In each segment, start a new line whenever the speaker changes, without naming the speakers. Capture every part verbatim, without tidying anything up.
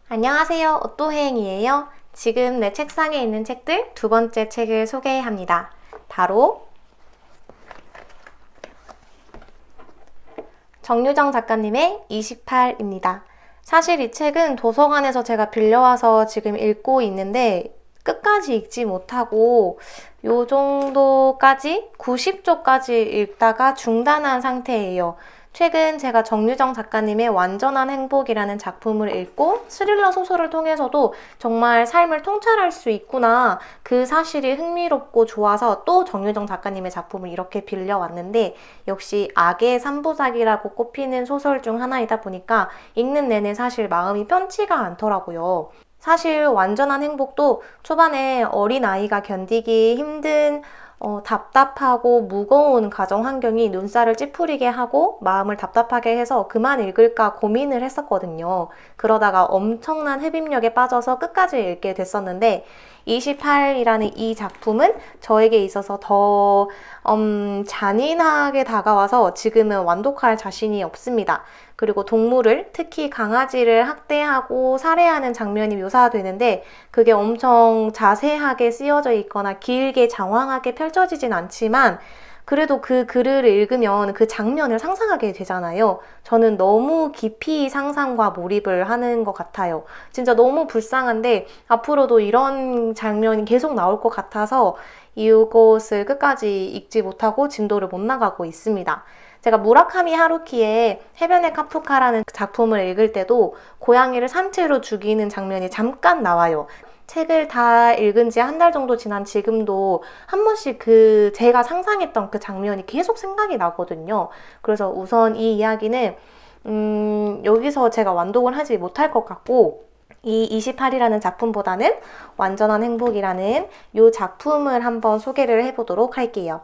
안녕하세요. 오또혜행이에요. 지금 내 책상에 있는 책들 두 번째 책을 소개합니다. 바로 정유정 작가님의 이십팔입니다. 사실 이 책은 도서관에서 제가 빌려와서 지금 읽고 있는데 끝까지 읽지 못하고 요 정도까지 구십 조까지 읽다가 중단한 상태예요. 최근 제가 정유정 작가님의 완전한 행복이라는 작품을 읽고 스릴러 소설을 통해서도 정말 삶을 통찰할 수 있구나, 그 사실이 흥미롭고 좋아서 또 정유정 작가님의 작품을 이렇게 빌려왔는데, 역시 악의 삼부작이라고 꼽히는 소설 중 하나이다 보니까 읽는 내내 사실 마음이 편치가 않더라고요. 사실 완전한 행복도 초반에 어린아이가 견디기 힘든 어, 답답하고 무거운 가정 환경이 눈살을 찌푸리게 하고 마음을 답답하게 해서 그만 읽을까 고민을 했었거든요. 그러다가 엄청난 흡입력에 빠져서 끝까지 읽게 됐었는데, 이십팔이라는 이 작품은 저에게 있어서 더 음, 잔인하게 다가와서 지금은 완독할 자신이 없습니다. 그리고 동물을, 특히 강아지를 학대하고 살해하는 장면이 묘사되는데 그게 엄청 자세하게 쓰여져 있거나 길게 장황하게 펼쳐지진 않지만 그래도 그 글을 읽으면 그 장면을 상상하게 되잖아요. 저는 너무 깊이 상상과 몰입을 하는 것 같아요. 진짜 너무 불쌍한데 앞으로도 이런 장면이 계속 나올 것 같아서 이것을 끝까지 읽지 못하고 진도를 못 나가고 있습니다. 제가 무라카미 하루키의 해변의 카프카라는 작품을 읽을 때도 고양이를 산채로 죽이는 장면이 잠깐 나와요. 책을 다 읽은 지 한 달 정도 지난 지금도 한 번씩 그 제가 상상했던 그 장면이 계속 생각이 나거든요. 그래서 우선 이 이야기는 음, 여기서 제가 완독을 하지 못할 것 같고, 이 이십팔이라는 작품보다는 완전한 행복이라는 이 작품을 한번 소개를 해보도록 할게요.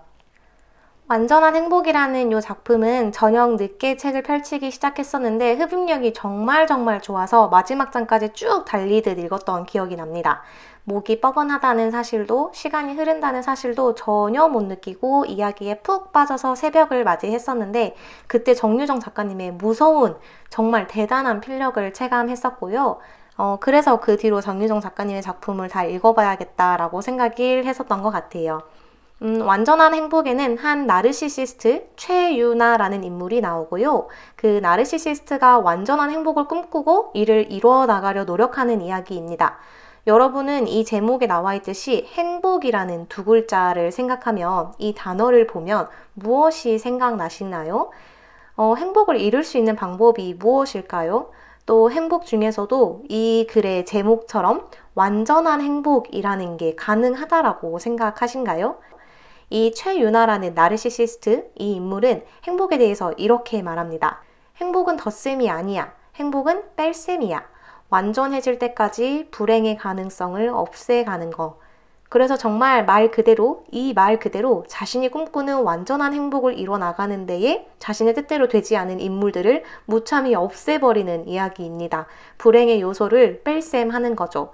완전한 행복이라는 이 작품은 저녁 늦게 책을 펼치기 시작했었는데 흡입력이 정말 정말 좋아서 마지막 장까지 쭉 달리듯 읽었던 기억이 납니다. 목이 뻐근하다는 사실도, 시간이 흐른다는 사실도 전혀 못 느끼고 이야기에 푹 빠져서 새벽을 맞이했었는데, 그때 정유정 작가님의 무서운, 정말 대단한 필력을 체감했었고요. 어, 그래서 그 뒤로 정유정 작가님의 작품을 다 읽어봐야겠다라고 생각을 했었던 것 같아요. 음, 완전한 행복에는 한 나르시시스트 최유나라는 인물이 나오고요. 그 나르시시스트가 완전한 행복을 꿈꾸고 이를 이루어 나가려 노력하는 이야기입니다. 여러분은 이 제목에 나와 있듯이 행복이라는 두 글자를 생각하면, 이 단어를 보면 무엇이 생각나시나요? 어, 행복을 이룰 수 있는 방법이 무엇일까요? 또 행복 중에서도 이 글의 제목처럼 완전한 행복이라는 게 가능하다라고 생각하신가요? 이 최유나라는 나르시시스트, 이 인물은 행복에 대해서 이렇게 말합니다. 행복은 덧셈이 아니야. 행복은 뺄셈이야. 완전해질 때까지 불행의 가능성을 없애가는 거. 그래서 정말 말 그대로, 이 말 그대로 자신이 꿈꾸는 완전한 행복을 이뤄나가는 데에 자신의 뜻대로 되지 않은 인물들을 무참히 없애버리는 이야기입니다. 불행의 요소를 뺄셈하는 거죠.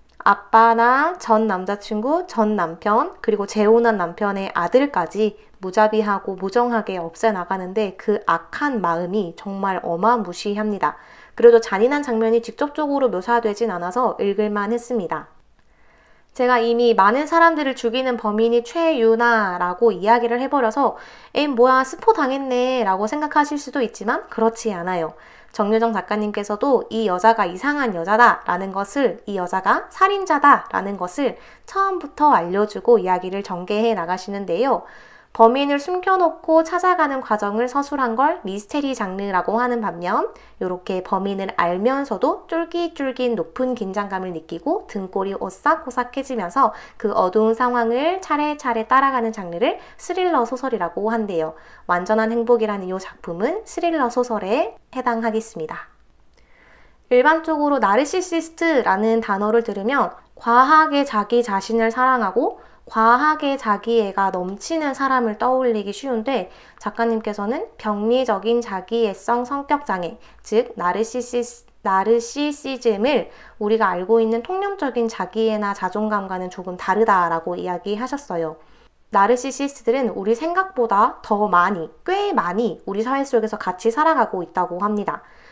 아빠나 전 남자친구, 전 남편, 그리고 재혼한 남편의 아들까지 무자비하고 무정하게 없애나가는데 그 악한 마음이 정말 어마무시합니다. 그래도 잔인한 장면이 직접적으로 묘사되진 않아서 읽을만 했습니다. 제가 이미 많은 사람들을 죽이는 범인이 최유나라고 이야기를 해버려서 에이 뭐야 스포 당했네 라고 생각하실 수도 있지만 그렇지 않아요. 정유정 작가님께서도 이 여자가 이상한 여자다 라는 것을, 이 여자가 살인자다 라는 것을 처음부터 알려주고 이야기를 전개해 나가시는데요. 범인을 숨겨놓고 찾아가는 과정을 서술한 걸 미스테리 장르라고 하는 반면, 이렇게 범인을 알면서도 쫄깃쫄깃 높은 긴장감을 느끼고 등골이 오싹오싹해지면서 그 어두운 상황을 차례차례 따라가는 장르를 스릴러 소설이라고 한대요. 완전한 행복이라는 이 작품은 스릴러 소설에 해당하겠습니다. 일반적으로 나르시시스트라는 단어를 들으면 과하게 자기 자신을 사랑하고 과하게 자기애가 넘치는 사람을 떠올리기 쉬운데, 작가님께서는 병리적인 자기애성 성격장애, 즉 나르시시스, 나르시시즘을 우리가 알고 있는 통념적인 자기애나 자존감과는 조금 다르다라고 이야기하셨어요. 나르시시스트들은 우리 생각보다 더 많이, 꽤 많이 우리 사회 속에서 같이 살아가고 있다고 합니다.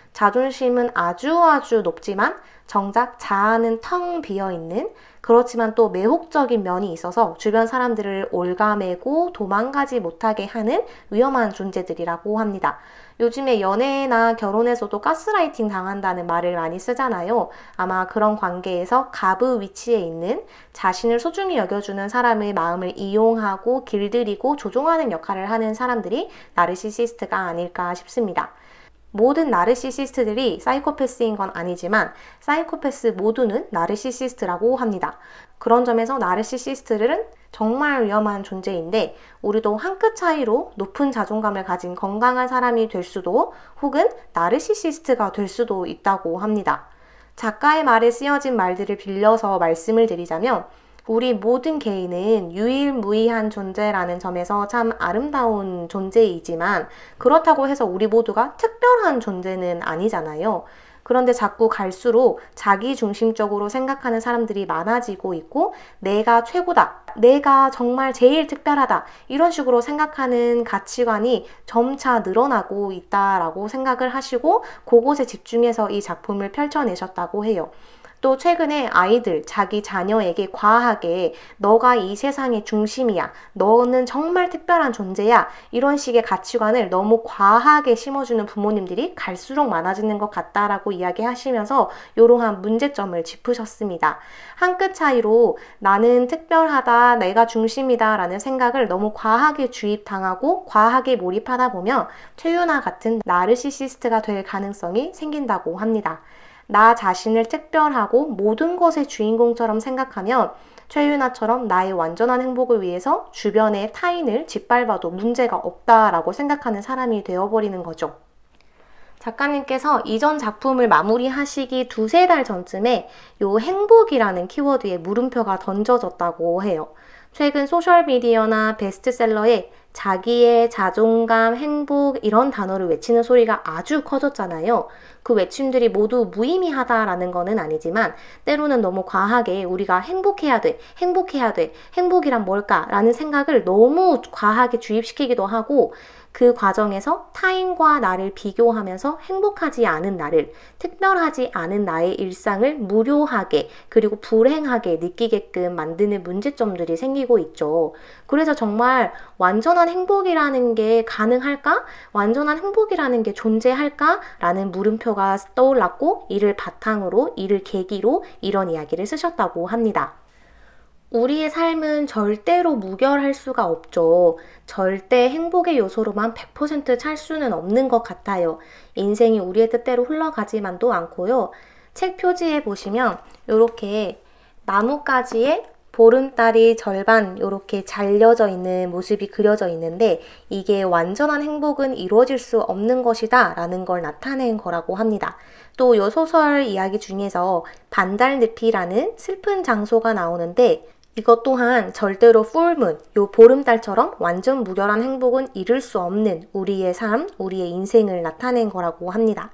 자존심은 아주 아주 높지만 정작 자아는 텅 비어있는, 그렇지만 또 매혹적인 면이 있어서 주변 사람들을 올가매고 도망가지 못하게 하는 위험한 존재들이라고 합니다. 요즘에 연애나 결혼에서도 가스라이팅 당한다는 말을 많이 쓰잖아요. 아마 그런 관계에서 갑의 위치에 있는, 자신을 소중히 여겨주는 사람의 마음을 이용하고 길들이고 조종하는 역할을 하는 사람들이 나르시시스트가 아닐까 싶습니다. 모든 나르시시스트들이 사이코패스인 건 아니지만 사이코패스 모두는 나르시시스트라고 합니다. 그런 점에서 나르시시스트들은 정말 위험한 존재인데, 우리도 한 끗 차이로 높은 자존감을 가진 건강한 사람이 될 수도, 혹은 나르시시스트가 될 수도 있다고 합니다. 작가의 말에 쓰여진 말들을 빌려서 말씀을 드리자면, 우리 모든 개인은 유일무이한 존재라는 점에서 참 아름다운 존재이지만, 그렇다고 해서 우리 모두가 특별한 존재는 아니잖아요. 그런데 자꾸 갈수록 자기 중심적으로 생각하는 사람들이 많아지고 있고, 내가 최고다, 내가 정말 제일 특별하다, 이런 식으로 생각하는 가치관이 점차 늘어나고 있다라고 생각을 하시고 그곳에 집중해서 이 작품을 펼쳐내셨다고 해요. 또 최근에 아이들, 자기 자녀에게 과하게 너가 이 세상의 중심이야, 너는 정말 특별한 존재야, 이런 식의 가치관을 너무 과하게 심어주는 부모님들이 갈수록 많아지는 것 같다라고 이야기하시면서 이러한 문제점을 짚으셨습니다. 한 끗 차이로 나는 특별하다, 내가 중심이다 라는 생각을 너무 과하게 주입당하고 과하게 몰입하다 보면 최유나 같은 나르시시스트가 될 가능성이 생긴다고 합니다. 나 자신을 특별하고 모든 것의 주인공처럼 생각하면 최유나처럼 나의 완전한 행복을 위해서 주변의 타인을 짓밟아도 문제가 없다라고 생각하는 사람이 되어버리는 거죠. 작가님께서 이전 작품을 마무리하시기 두세 달 전쯤에 요 행복이라는 키워드에 물음표가 던져졌다고 해요. 최근 소셜미디어나 베스트셀러에 자기의 자존감, 행복 이런 단어를 외치는 소리가 아주 커졌잖아요. 그 외침들이 모두 무의미하다라는 거는 아니지만 때로는 너무 과하게 우리가 행복해야 돼, 행복해야 돼, 행복이란 뭘까? 라는 생각을 너무 과하게 주입시키기도 하고, 그 과정에서 타인과 나를 비교하면서 행복하지 않은 나를, 특별하지 않은 나의 일상을 무료하게 그리고 불행하게 느끼게끔 만드는 문제점들이 생기고 있죠. 그래서 정말 완전한 행복이라는 게 가능할까? 완전한 행복이라는 게 존재할까? 라는 물음표가 떠올랐고, 이를 바탕으로, 이를 계기로 이런 이야기를 쓰셨다고 합니다. 우리의 삶은 절대로 무결할 수가 없죠. 절대 행복의 요소로만 백 퍼센트 찰 수는 없는 것 같아요. 인생이 우리의 뜻대로 흘러가지만도 않고요. 책 표지에 보시면 이렇게 나뭇가지에 보름달이 절반 이렇게 잘려져 있는 모습이 그려져 있는데, 이게 완전한 행복은 이루어질 수 없는 것이다 라는 걸 나타낸 거라고 합니다. 또 이 소설 이야기 중에서 반달늪이라는 슬픈 장소가 나오는데, 이것 또한 절대로 풀문, 요 보름달처럼 완전 무결한 행복은 이룰 수 없는 우리의 삶, 우리의 인생을 나타낸 거라고 합니다.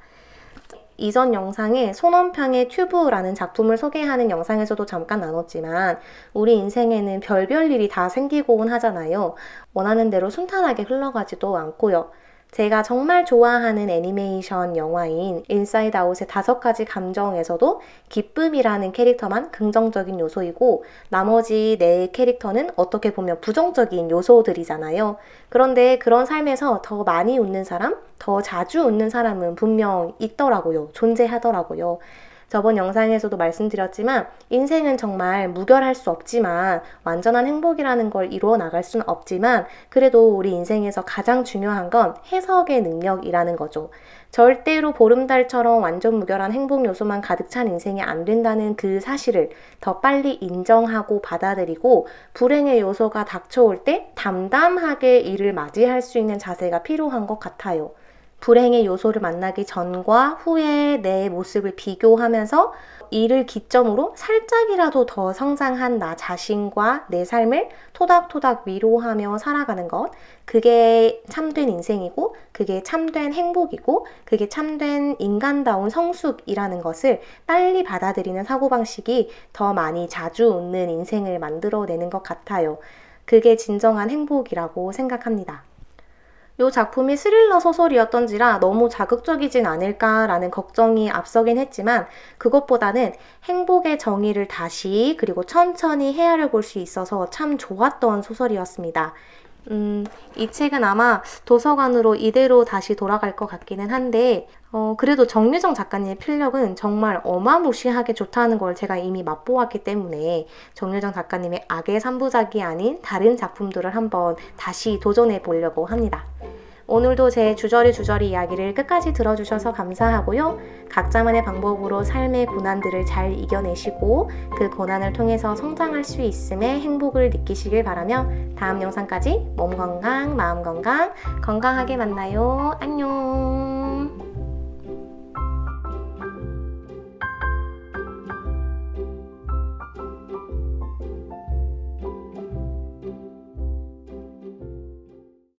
이전 영상에 손원평의 튜브라는 작품을 소개하는 영상에서도 잠깐 나눴지만, 우리 인생에는 별별 일이 다 생기곤 하잖아요. 원하는 대로 순탄하게 흘러가지도 않고요. 제가 정말 좋아하는 애니메이션 영화인 인사이드 아웃의 다섯 가지 감정에서도 기쁨이라는 캐릭터만 긍정적인 요소이고, 나머지 네 캐릭터는 어떻게 보면 부정적인 요소들이잖아요. 그런데 그런 삶에서 더 많이 웃는 사람, 더 자주 웃는 사람은 분명 있더라고요. 존재하더라고요. 저번 영상에서도 말씀드렸지만 인생은 정말 무결할 수 없지만, 완전한 행복이라는 걸 이루어 나갈 수는 없지만, 그래도 우리 인생에서 가장 중요한 건 해석의 능력이라는 거죠. 절대로 보름달처럼 완전 무결한 행복 요소만 가득 찬 인생이 안 된다는 그 사실을 더 빨리 인정하고 받아들이고, 불행의 요소가 닥쳐올 때 담담하게 이를 맞이할 수 있는 자세가 필요한 것 같아요. 불행의 요소를 만나기 전과 후의 내 모습을 비교하면서 이를 기점으로 살짝이라도 더 성장한 나 자신과 내 삶을 토닥토닥 위로하며 살아가는 것, 그게 참된 인생이고, 그게 참된 행복이고, 그게 참된 인간다운 성숙이라는 것을 빨리 받아들이는 사고방식이 더 많이 자주 웃는 인생을 만들어내는 것 같아요. 그게 진정한 행복이라고 생각합니다. 이 작품이 스릴러 소설이었던지라 너무 자극적이진 않을까라는 걱정이 앞서긴 했지만 그것보다는 행복의 정의를 다시 그리고 천천히 헤아려 볼 수 있어서 참 좋았던 소설이었습니다. 음, 이 책은 아마 도서관으로 이대로 다시 돌아갈 것 같기는 한데 어, 그래도 정유정 작가님의 필력은 정말 어마무시하게 좋다는 걸 제가 이미 맛보았기 때문에 정유정 작가님의 악의 삼부작이 아닌 다른 작품들을 한번 다시 도전해 보려고 합니다. 오늘도 제 주저리 주저리 이야기를 끝까지 들어주셔서 감사하고요. 각자만의 방법으로 삶의 고난들을 잘 이겨내시고 그 고난을 통해서 성장할 수 있음에 행복을 느끼시길 바라며 다음 영상까지 몸 건강, 마음 건강, 건강하게 만나요. 안녕.